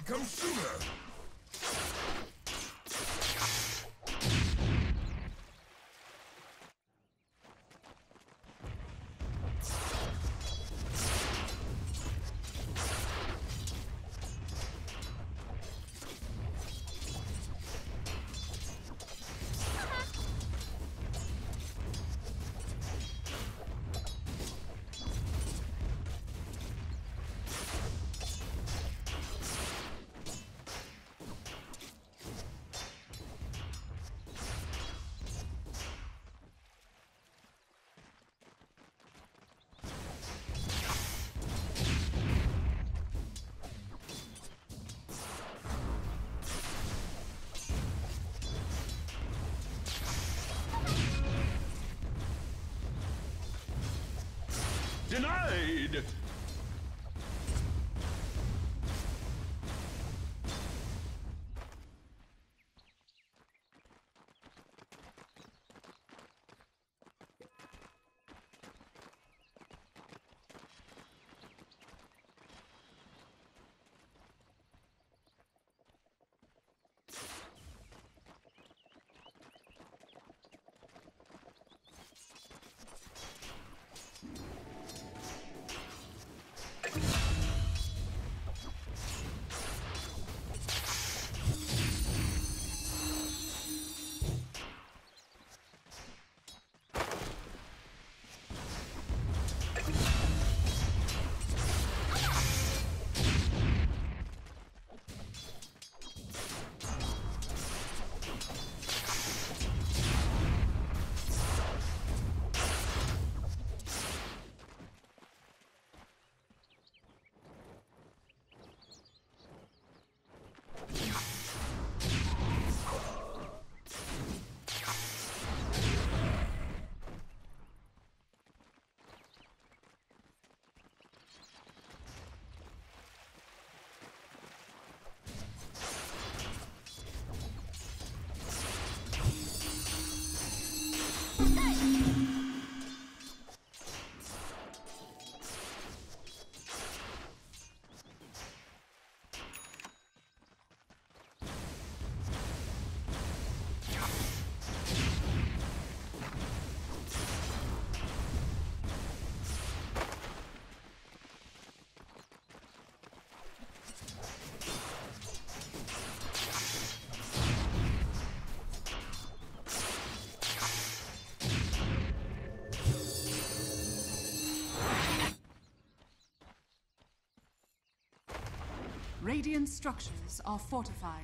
will come sooner. Denied! Radiant structures are fortified.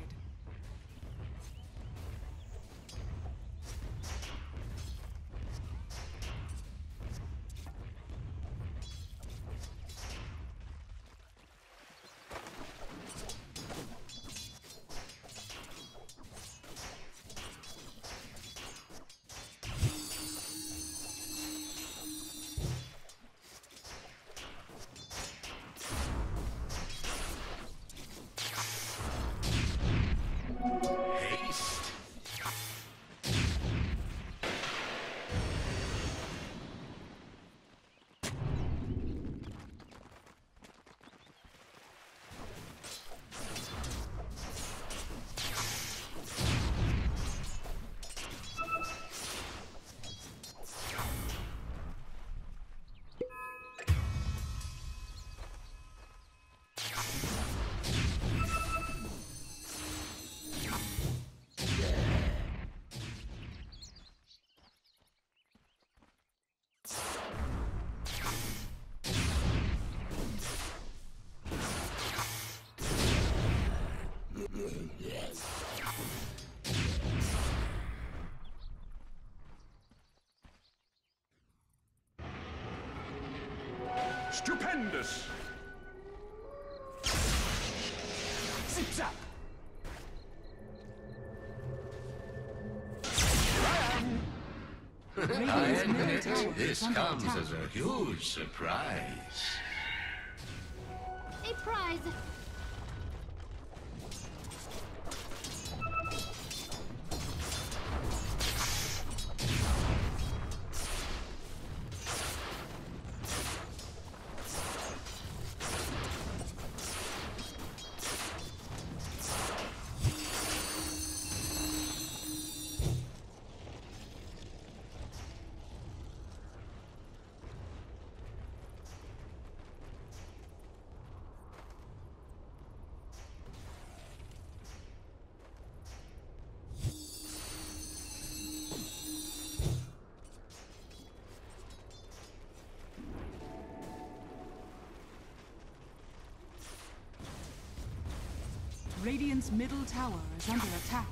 Stupendous! Zip-zap! I admit, this comes as a huge surprise. A prize. Radiant's middle tower is under attack.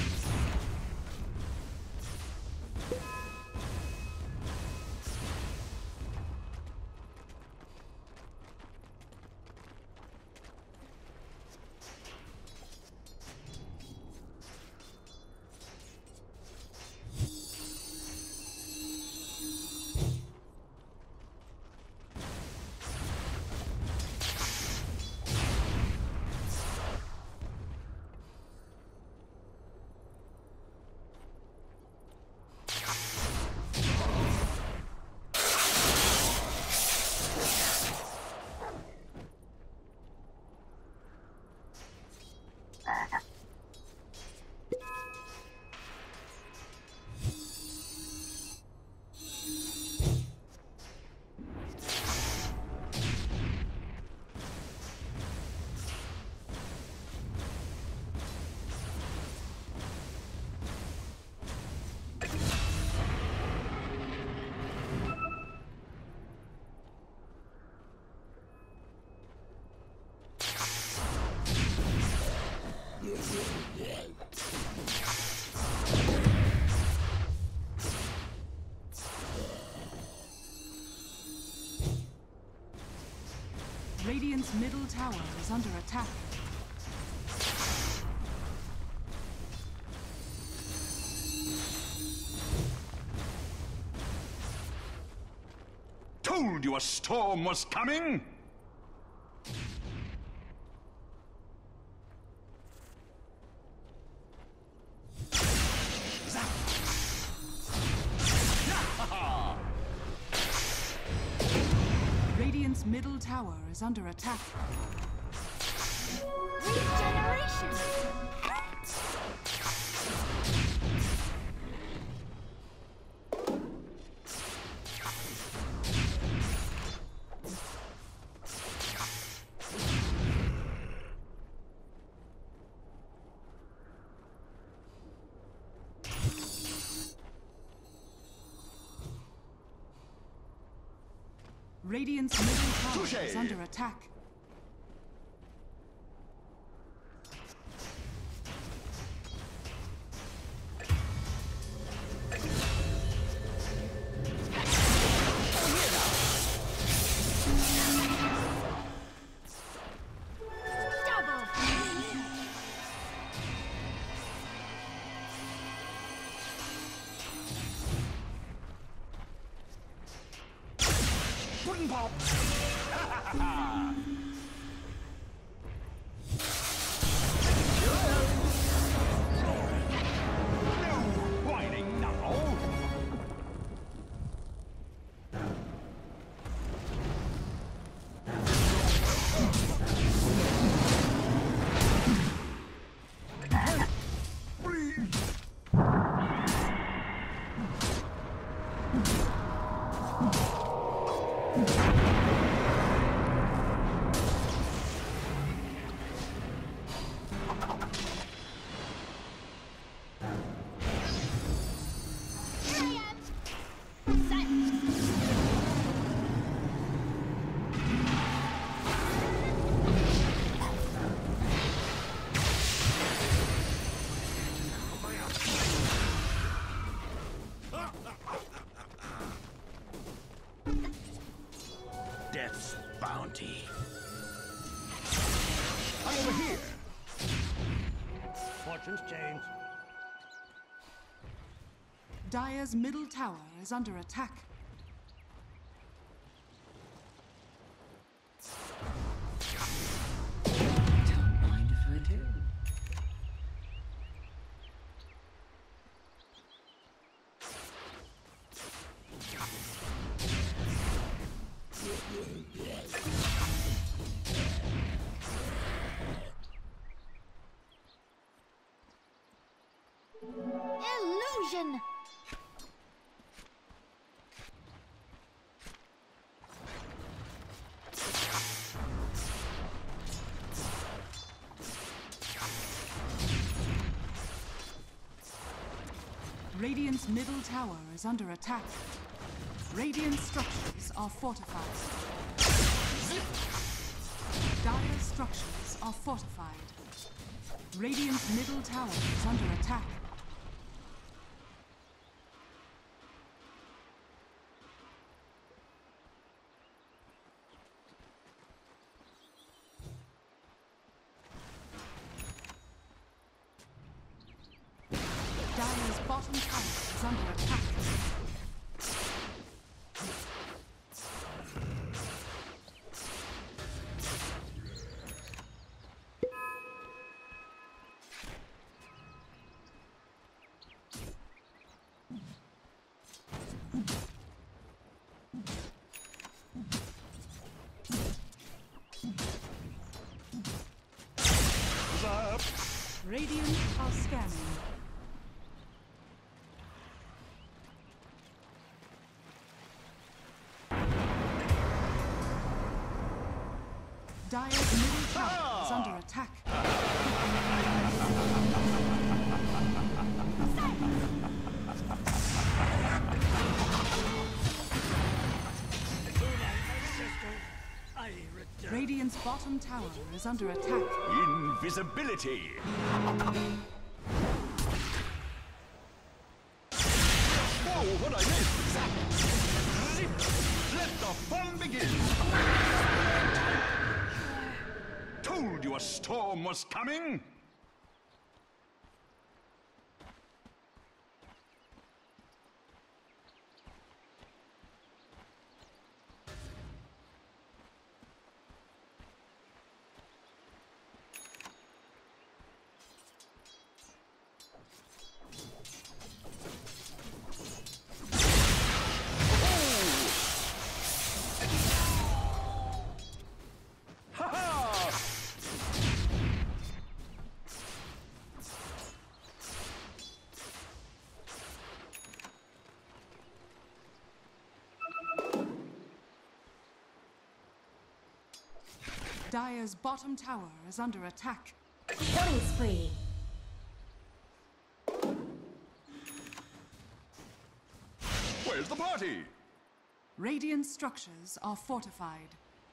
Radiant's middle tower is under attack. Told you a storm was coming! Radiant's middle tower is under attack. Regeneration! Radiant's middle tower is under attack. Pop! No whining now! Death's bounty. I'm over here. Fortunes change. Dire's middle tower is under attack. Don't mind if I do. Illusion! Radiant's middle tower is under attack. Radiant structures are fortified. Dire structures are fortified. Radiant's middle tower is under attack. Dire's bottom tower is under attack. Radiant are scanning. Dire's middle tower is under attack. Radiant's bottom tower is under attack. Invisibility. Whoa, what I missed? Let the fun begin. Told you a storm was coming. Dire's bottom tower is under attack. Killing spree. Where's the party? Radiant structures are fortified.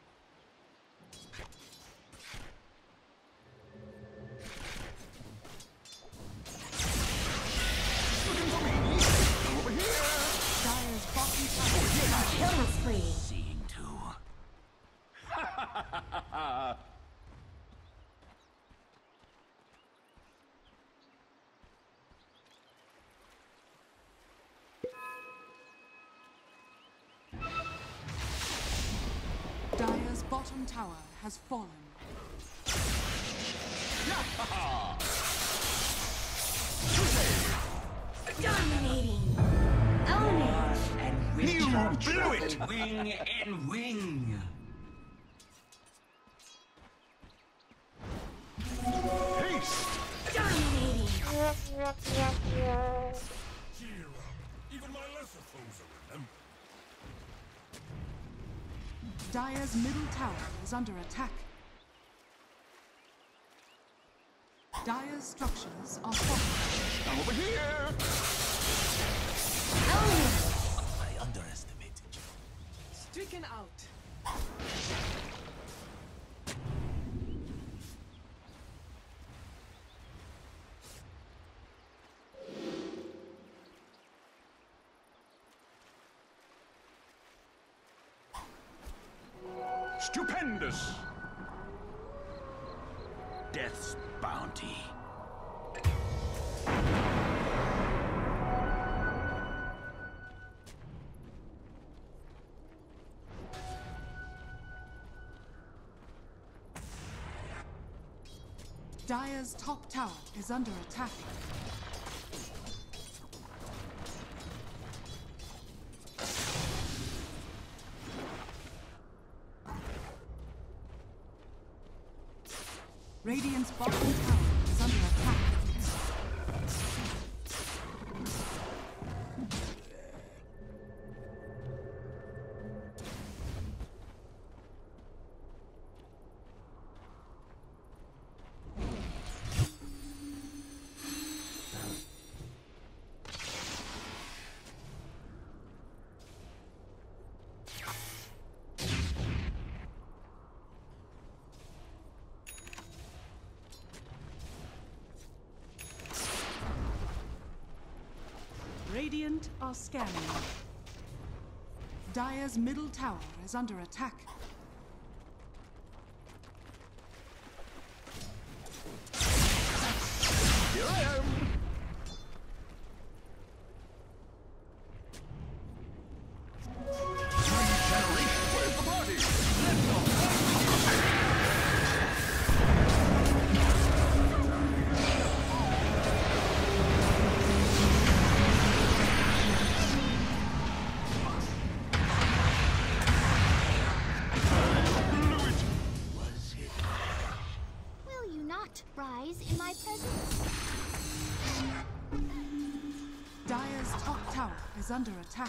Looking for me? Over here. Dire's bottom tower is Killing spree. Seeing too. Dire's bottom tower has fallen. Dominating. Own it. And with You your blew it. triple wing and wing. Haste. Dominating. Even my lesser foes are with them. Dire's middle tower is under attack. Dire's structures are fortified. I'm over here. Own it. I underestimated you. Stricken out. Stupendous. Death's bounty. Dire's top tower is under attack. Radiant's bottom tower is under attack. Radiant are scanning. Dire's middle tower is under attack. Here I am! Where's the party? Let's go! Will you not rise in my presence? Dire's top tower is under attack.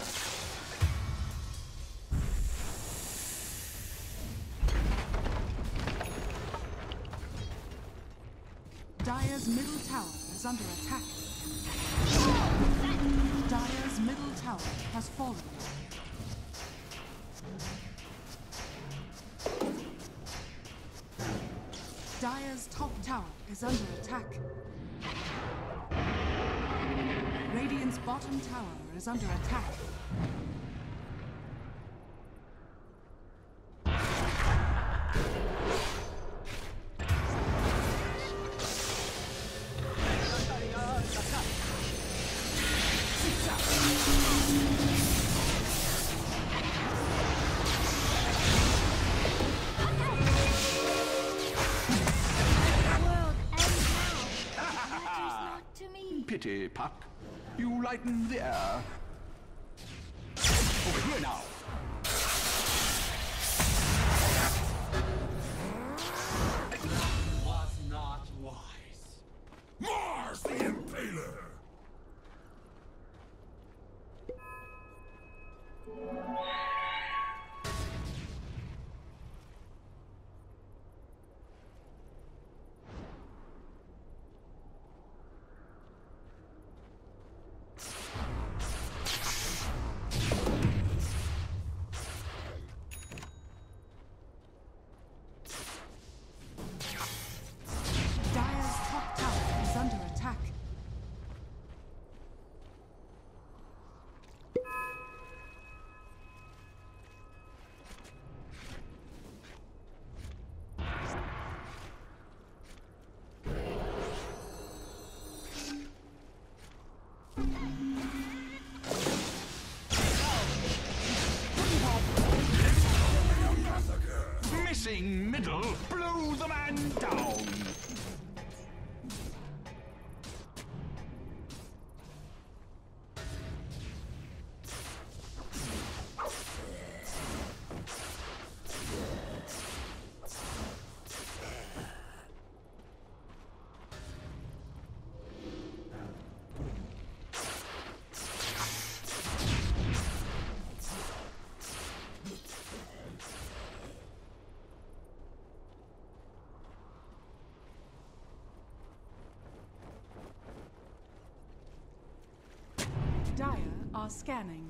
Dire's middle tower is under attack. Dire's middle tower has fallen. Dire's top tower is under attack. Radiant's bottom tower is under attack. Pity, Puck. You lighten the air. Over here now. Was not wise. Mars the Impaler! Dire's top tower is under attack. Missing middle blew the man down. Dire are scanning.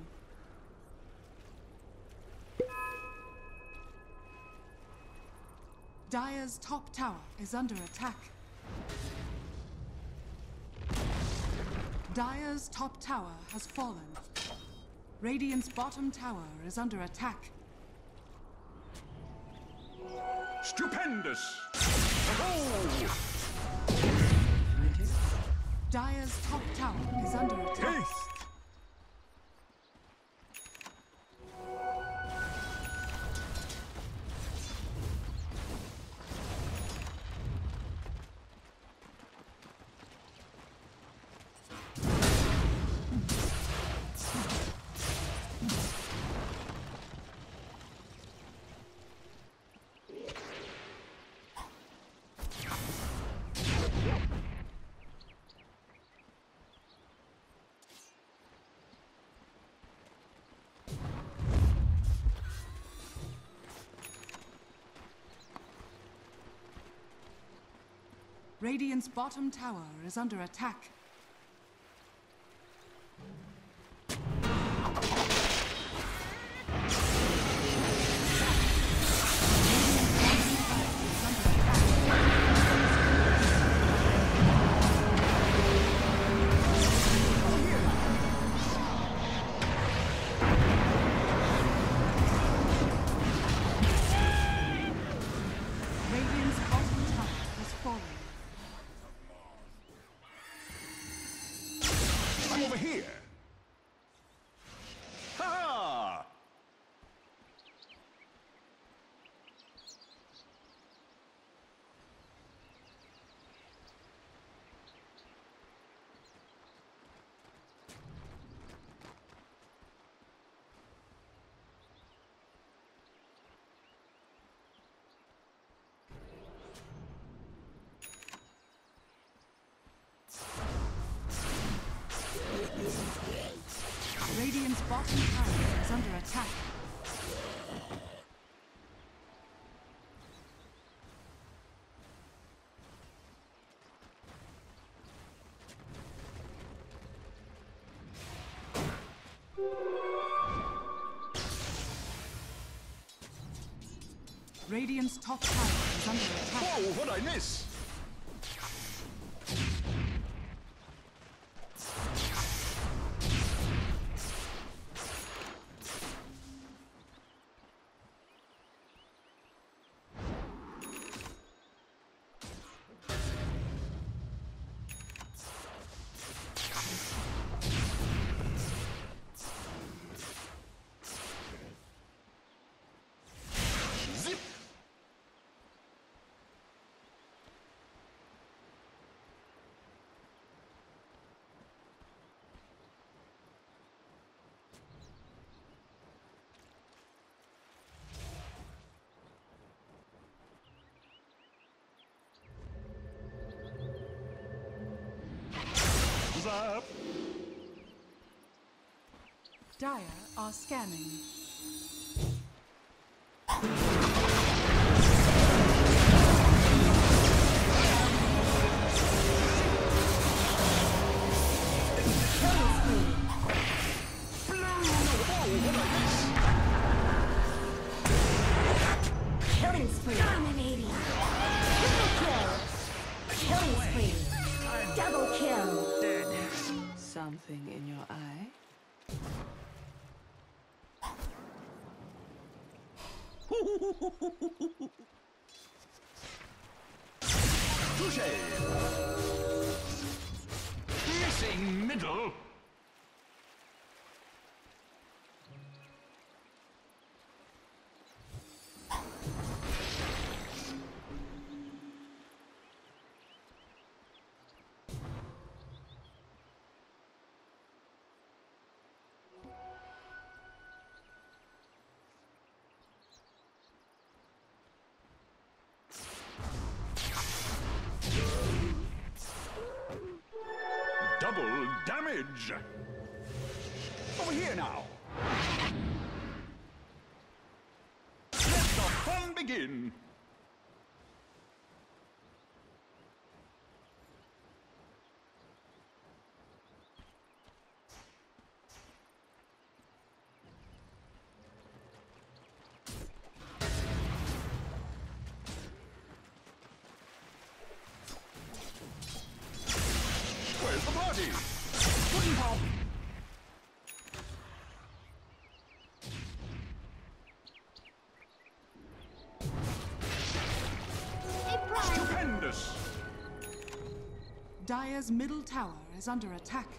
Dire's top tower is under attack. Dire's top tower has fallen. Radiant's bottom tower is under attack. Stupendous! Oh! Dire's top tower is under attack. Taste! Radiant's bottom tower is under attack. Come over here. Ha! Radiant's bottom tower is under attack. Radiant's top tower is under attack. Whoa, what'd I miss? Up. Dire are scanning. Killing spree. Dominating. Triple kill. Killing spree. Double kill. Something in your eye? Touché. Missing middle. Double damage! Over here now! Let the fun begin! Where's the party? Pudding pop! Stupendous! Dire's middle tower is under attack.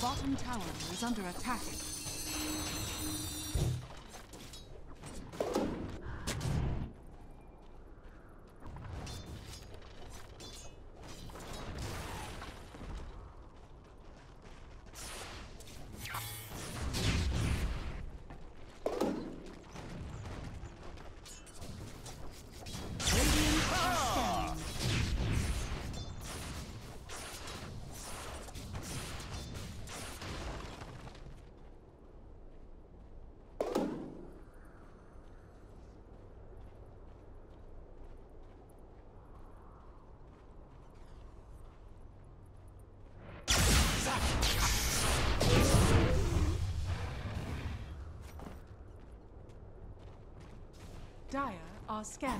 bottom tower is under attack. Dire are scanning.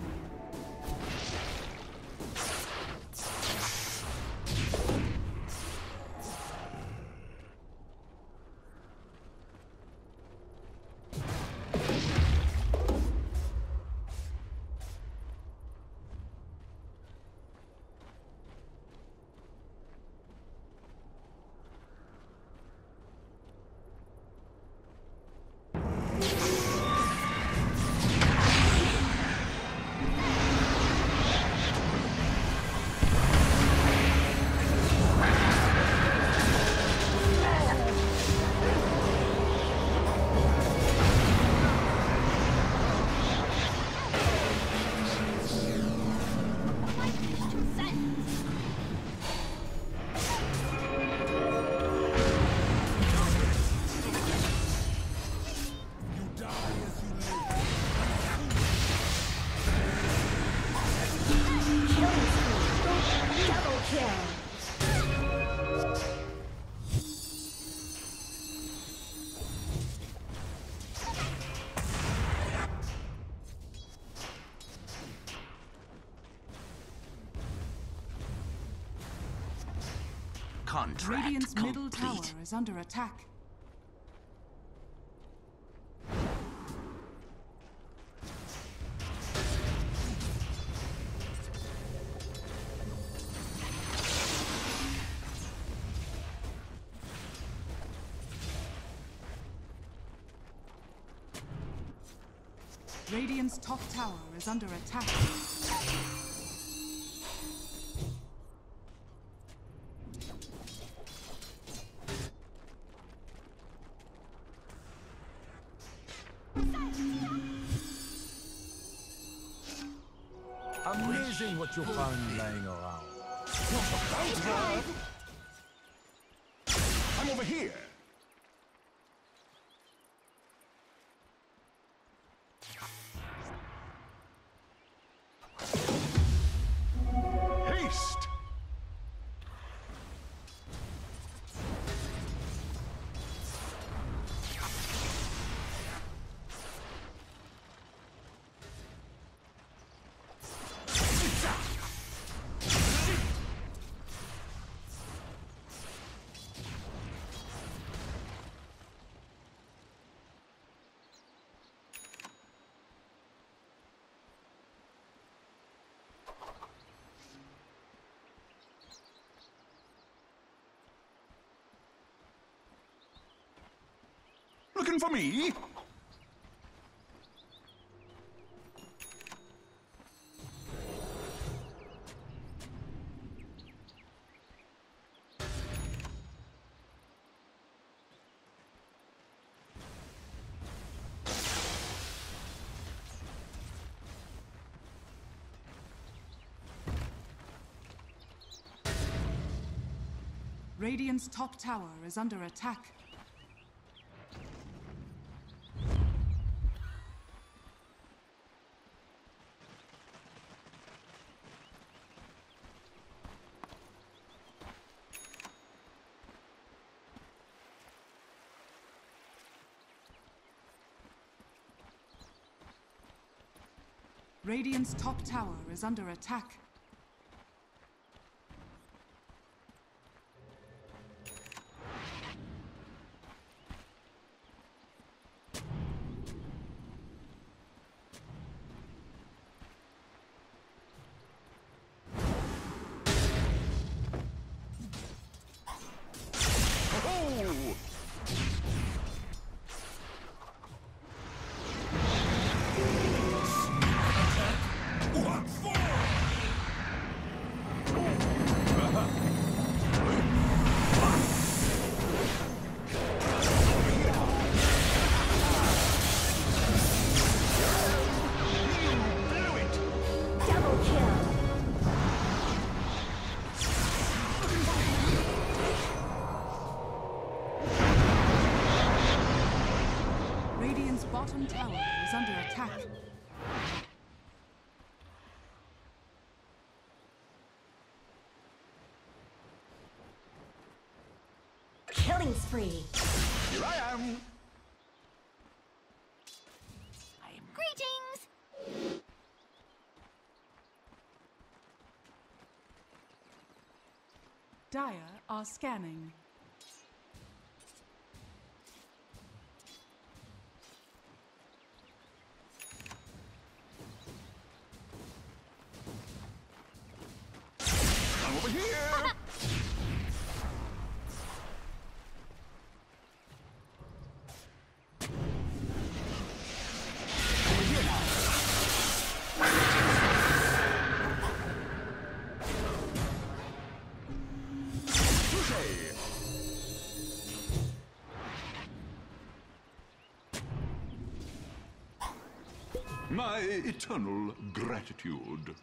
Contract Radiant's middle complete. tower is under attack. Radiant's top tower is under attack. Amazing what you found laying around. I'm over here. Haste! Looking for me? Radiant's top tower is under attack. Radiant's top tower is under attack. Oh! bottom tower is under attack. Killing spree. Here I am. Greetings. Dire are scanning. I'm over here. My eternal gratitude.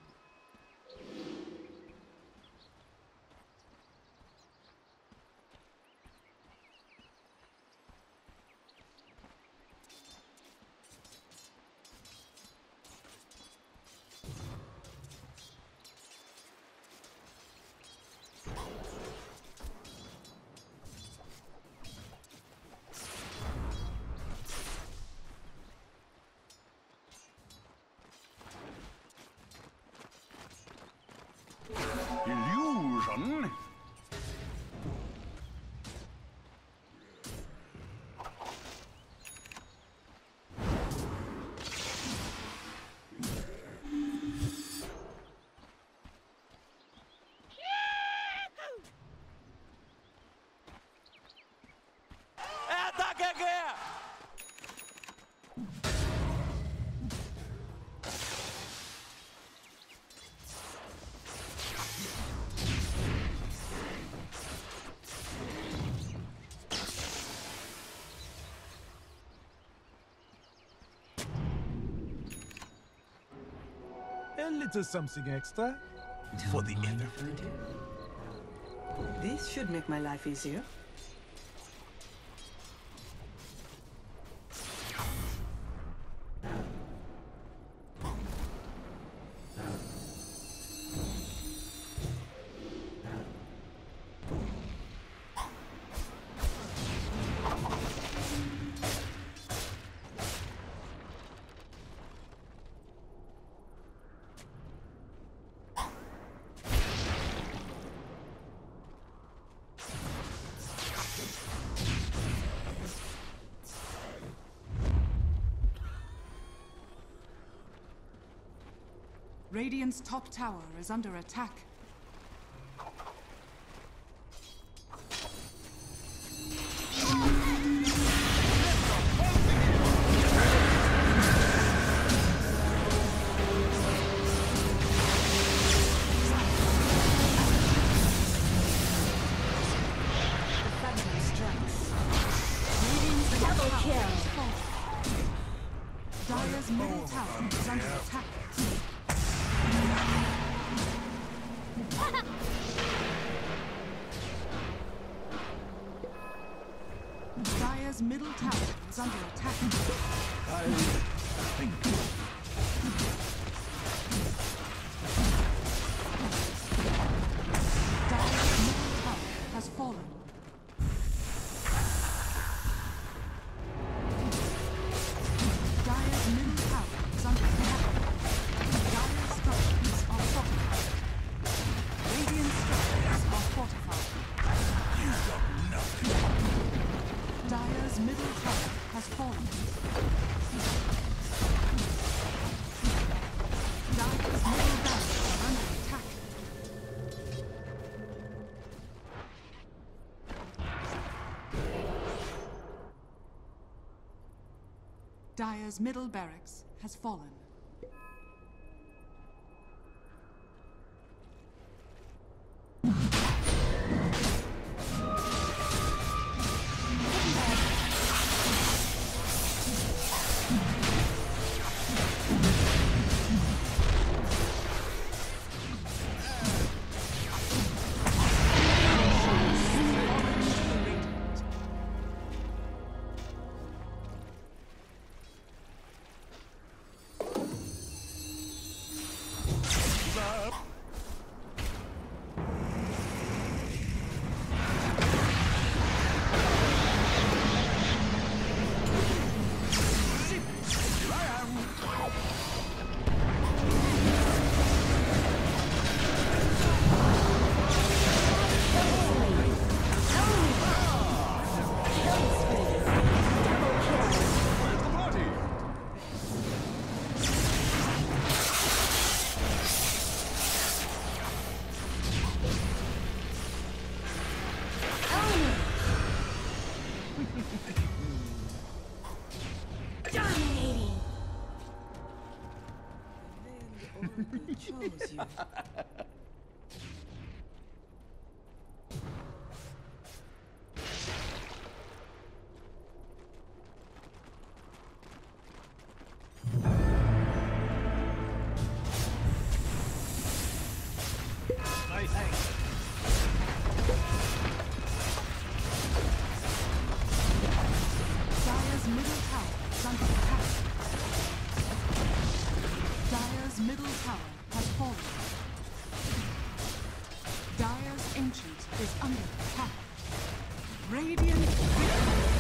Illusion? Ataque aqui! A little something extra for the end. This should make my life easier. Radiant's top tower is under attack. Double kill. Dire's middle tower is under attack. Dire's middle tower is under attack. I think. Dire's middle tower has fallen. Dire's middle tower is under attack. Dire's structures are fortified. Radiant structures are fortified. Dire's middle tower has fallen. Dire's middle barracks are under attack. Dire's middle barracks has fallen. Dominating. Oracle chose you. Dire's middle tower is under attack. Dire's middle tower has fallen. Dire's ancient is under attack. Radiant victory.